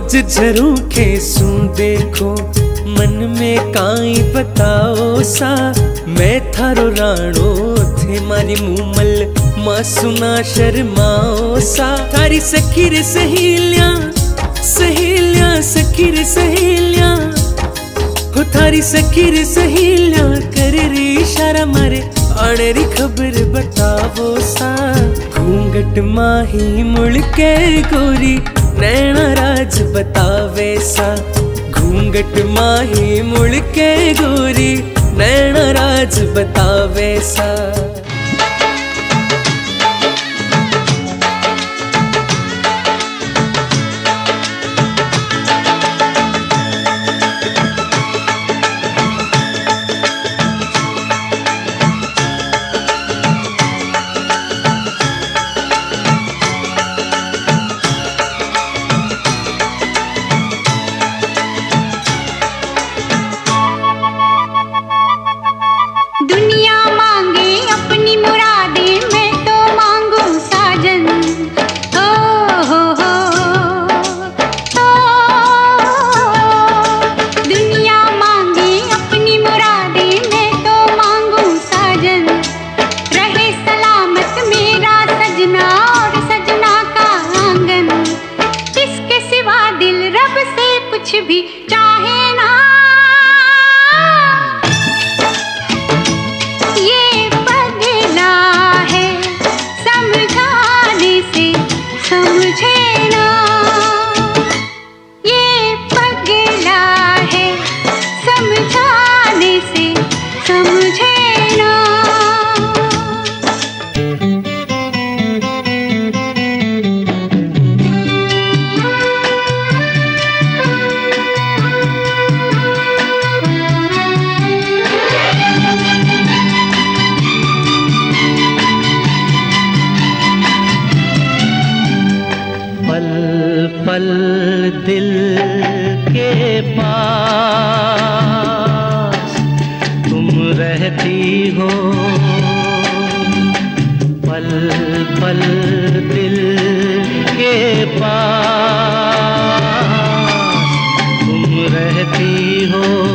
रोज झरूखे सू देखो मन में काई बताओ सा। मैं थारो राणो थे मारी मूमल मासूना शर्माओ सा। थारी सखी रे सहेलियां सहेलियां सखी रे सहेलियां हो थारी सखी रे सहेलियां कर रे इशारा मारे आने री खबर बतावो सा। घूंघट माही मुड़ के गोरी नैना राज बतावे सा। घूंघट माही मुड़ के गोरी नैना राज बतावे सा। भी चाहे ना ये पगला है समझाने से समझे ना। ये पगला है समझाने से समझे ना। पल दिल के पास तुम रहती हो। पल पल दिल के पास तुम रहती हो।